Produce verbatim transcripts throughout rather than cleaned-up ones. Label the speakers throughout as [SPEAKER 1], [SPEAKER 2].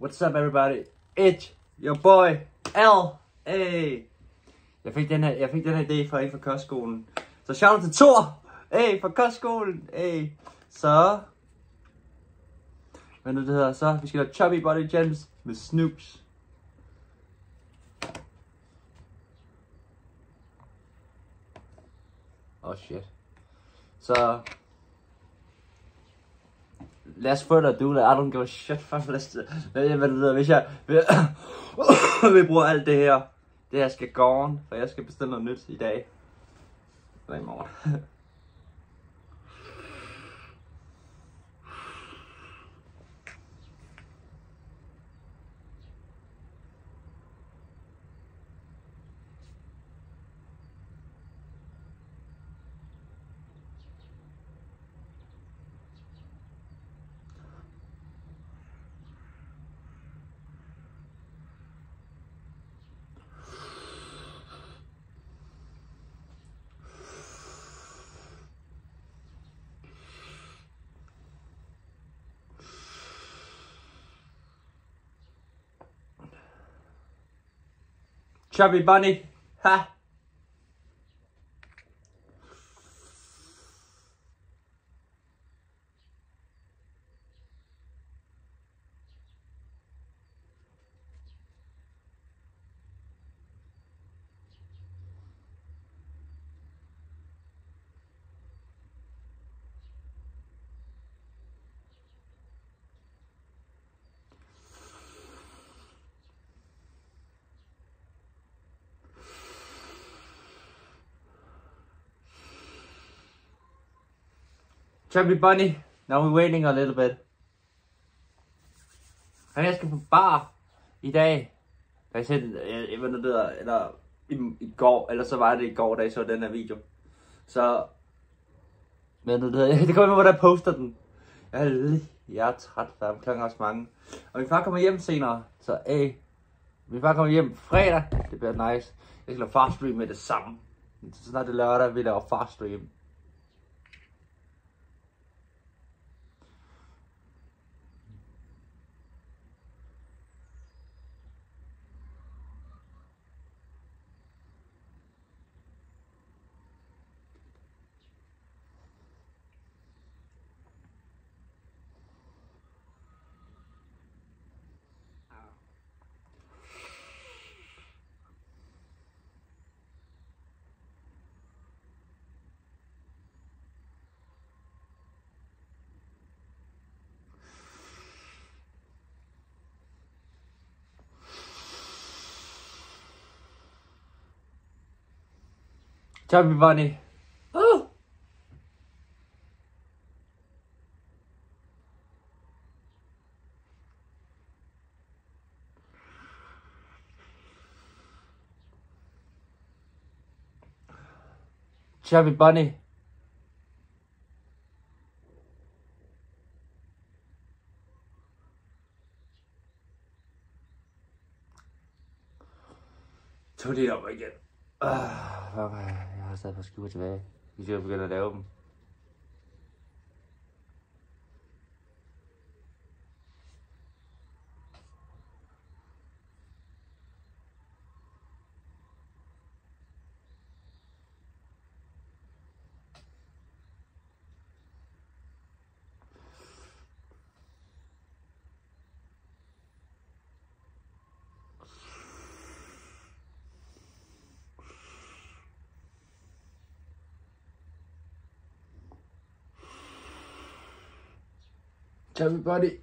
[SPEAKER 1] What's up everybody? It's your boy L. Hey. Jeg fik den her, jeg fik den her idé fra en fra kostskolen. Så shout out til Thor. Hey, fra kostskolen. Hey. Så hvad nu det hedder så? Vi skal have Chubby Body Gems med Snoops. Oh shit. Så lad os få dig, dude. I don't give a shit. Fuck, lad os, hvis jeg vi bruger alt det her, det her skal gå on, for jeg skal bestille noget nyt i dag. Eller i morgen. Chubby Bunny, ha! Chubby Bunny, now we're waiting a little bit. Og jeg skal på bar i dag. Jeg sagde, jeg ved nu det eller i, i går, eller så var det i går, da jeg så den her video. Så, men nu det, det kommer med, hvordan jeg poster den. Jeg er, lige, jeg er træt, for jeg er klokken også mange. Og min far kommer hjem senere, så hey, min far kommer hjem fredag, det bliver nice. Jeg skal lave fast stream med det samme. Så snart det lørdag, vi laver fast stream. Chubby Bunny. Oh. Chubby Bunny. Tog det op igen. Uh, okay. Jeg har stadig på skiver tilbage. Vi skal begynde at lave dem. Chubby Bunny.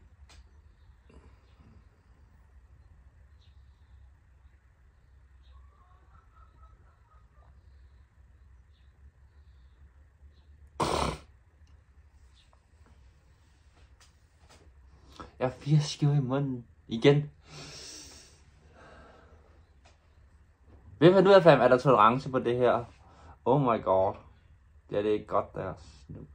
[SPEAKER 1] Jeg har fire skiver i munden. Igen. Hvem er du af fam? Er der tolerance på det her? Oh my god. Ja, det er ikke godt der. Snus.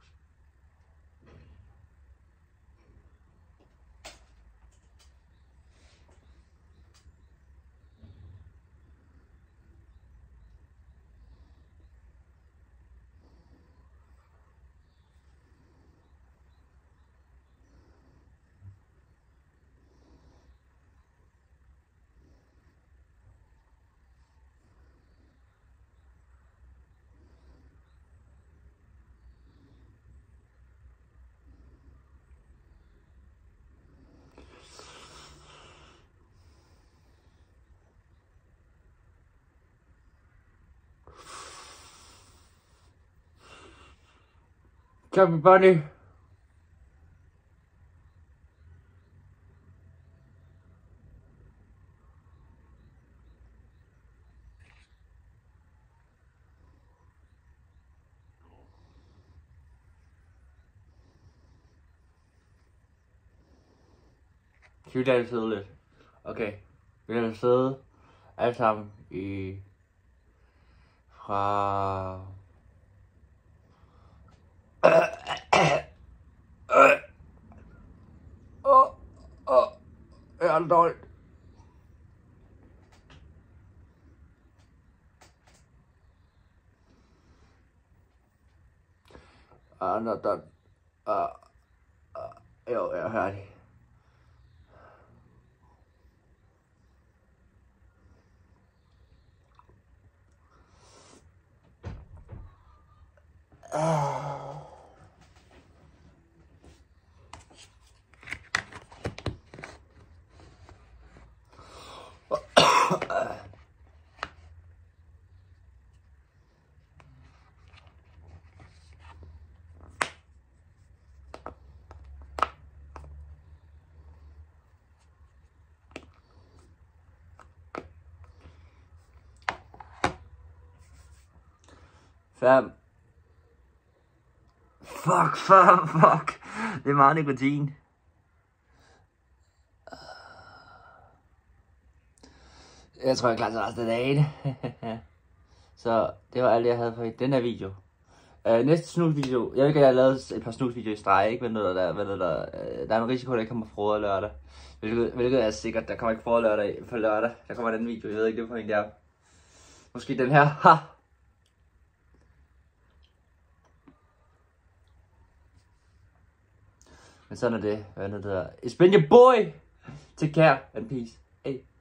[SPEAKER 1] Chubby Bunny. Skal vi lade det sidde lidt? Okay. Vi lader det sidde alle sammen i fra Åh, åh, jeg er dårligt. Ah, not done. Ah, ah, jo, jeg er færdig. Ah. Fem. Fuck, fuck, fuck. Det er meget nikotin. Jeg tror, jeg klarer til resten af dagen. Så det var alt, jeg havde for i den her video. Uh, næste snusvideo. Jeg ved ikke, at jeg har lavet et par snusvideoer i streg, ikke? Men der, der, der, der, der er en risiko, at der ikke kommer frode lørdag. Hvilket, hvilket er sikkert. Der kommer ikke frode lørdag for lørdag. Der kommer en anden video. Jeg ved ikke, det er for en der. Måske den her. Ha! Men sådan er det. Hvad er det der? It's been your boy! Take care and peace. Hey.